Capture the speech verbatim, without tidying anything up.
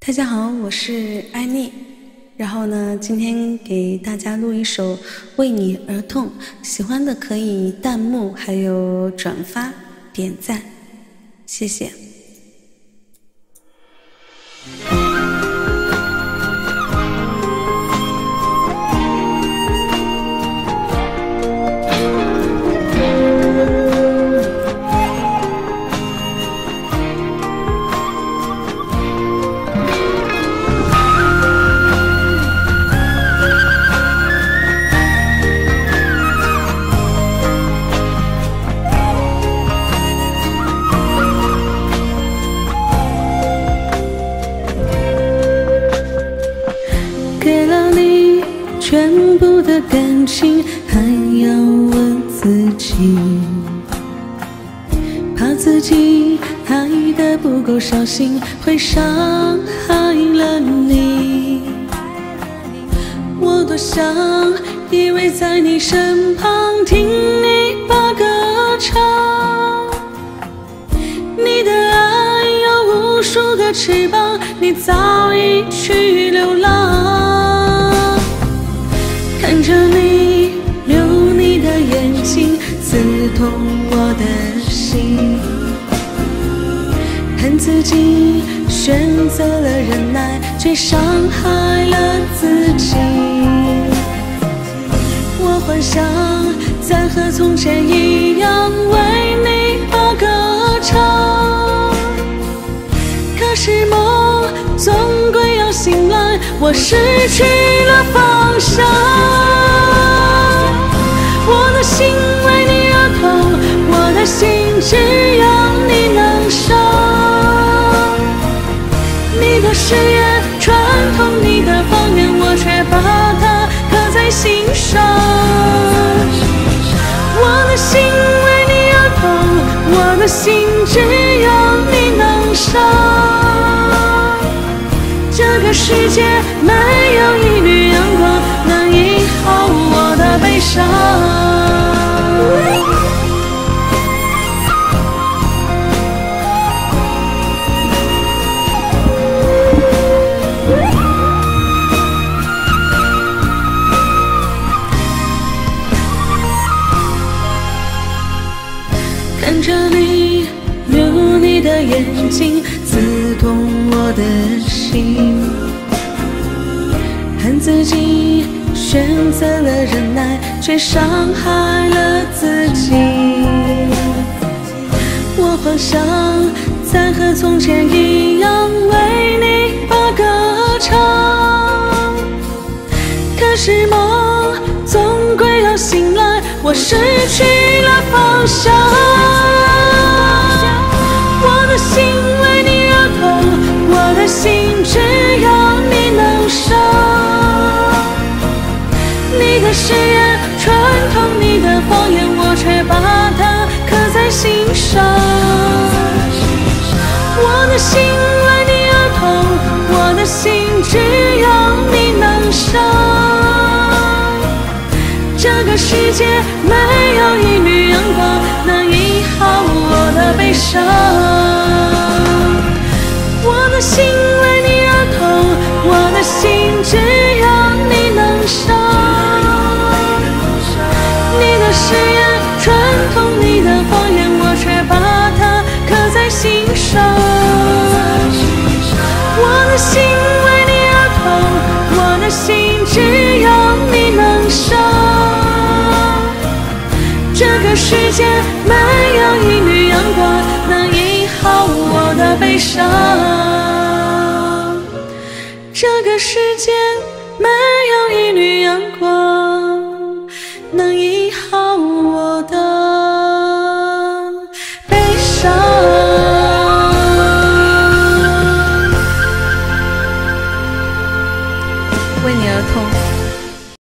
大家好，我是艾丽。然后呢，今天给大家录一首《为你而痛》，喜欢的可以弹幕还有转发点赞，谢谢。给了你全部的感情，还要问自己，怕自己爱得不够小心，会伤害了你。我多想依偎在你身旁，听你把歌唱。你的爱有无数个翅膀，你早已去流浪。看着你流你的眼睛，刺痛我的心，恨自己选择了忍耐，却伤害了自己。我幻想再和从前一样为你把歌唱，可是梦总归要醒来，我失去了方向。我的心为你而痛，我的心只要你能伤。你的誓言传统你的方言，我却把它刻在心上。我的心为你而痛，我的心只要你能伤。这个世界没有一缕阳光能医好我的悲伤。看着你流你的眼睛，刺痛我的心，恨自己选择了忍耐，却伤害了自己。我幻想再和从前一样为你把歌唱，可是梦总归要醒来，我失去了方向。我的心为你而痛，我的心只要你能伤。你的誓言传统你的方言，我却把它刻在心上。我的心为你而痛，我的心只要你能伤。这个世界没有一缕阳光能医好我的悲伤。我的心为你而痛，我的心只要你能伤。你的誓言传统你的方言，我却把它刻在心上。我的心为你而痛，我的心只要你能伤。这个世界没有一缕阳光能医好我的悲伤。这个世界没有一缕阳光能医